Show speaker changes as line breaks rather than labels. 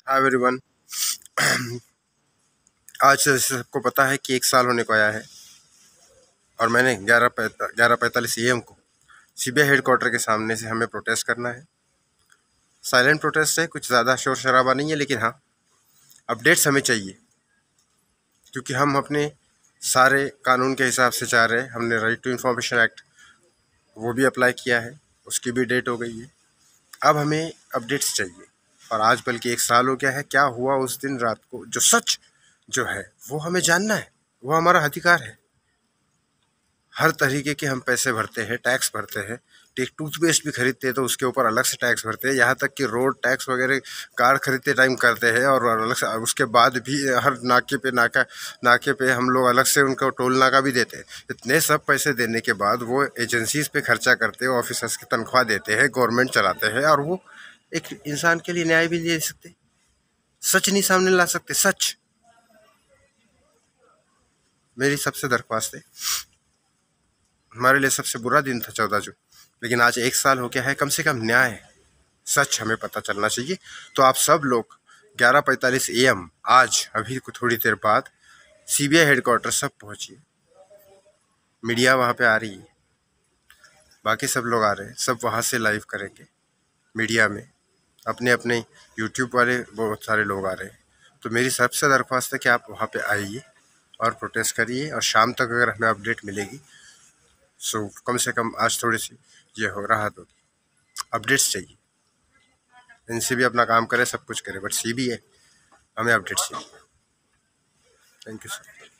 Hi everyone. आज सबको पता है कि 1 साल होने को आया है और मैंने 11:45 AM को सीबीआई हेडक्वार्टर के सामने से हमें प्रोटेस्ट करना है। साइलेंट प्रोटेस्ट है, कुछ ज़्यादा शोर शराबा नहीं है, लेकिन हाँ, अपडेट्स हमें चाहिए क्योंकि हम अपने सारे कानून के हिसाब से चाह रहे हैं। हमने राइट टू इन्फॉर्मेशन एक्ट वो भी अप्लाई किया है, उसकी भी डेट हो गई है। अब हमें अपडेट्स चाहिए और आज बल्कि 1 साल हो गया है। क्या हुआ उस दिन रात को, जो सच जो है वो हमें जानना है, वो हमारा अधिकार है। हर तरीके के हम पैसे भरते हैं, टैक्स भरते हैं। एक टूथपेस्ट भी खरीदते हैं तो उसके ऊपर अलग से टैक्स भरते हैं, यहाँ तक कि रोड टैक्स वगैरह कार खरीदते टाइम करते हैं और अलग से उसके बाद भी हर नाके पे हम लोग अलग से उनको टोल नाका भी देते हैं। इतने सब पैसे देने के बाद वो एजेंसीज पे खर्चा करते हैं, ऑफिसर्स की तनख्वाह देते हैं, गवर्नमेंट चलाते हैं और वो एक इंसान के लिए न्याय भी नहीं दे सकते, सच नहीं सामने ला सकते। सच मेरी सबसे दरख्वास्त है। हमारे लिए सबसे बुरा दिन था 14 जून, लेकिन आज 1 साल हो गया है। कम से कम न्याय, सच हमें पता चलना चाहिए। तो आप सब लोग 11:45 AM आज अभी थोड़ी देर बाद सीबीआई हेडक्वार्टर सब पहुंचिए। मीडिया वहां पे आ रही है, बाकी सब लोग आ रहे हैं, सब वहां से लाइव करेंगे मीडिया में। अपने अपने यूट्यूब वाले बहुत सारे लोग आ रहे हैं। तो मेरी सबसे दरख्वास्त है कि आप वहाँ पे आइए और प्रोटेस्ट करिए, और शाम तक अगर हमें अपडेट मिलेगी सो कम से कम आज थोड़ी सी ये हो राहत होगी। अपडेट्स चाहिए। एनसीबी अपना काम करे, सब कुछ करे, बट सीबीआई हमें अपडेट्स चाहिए। Thank you sir.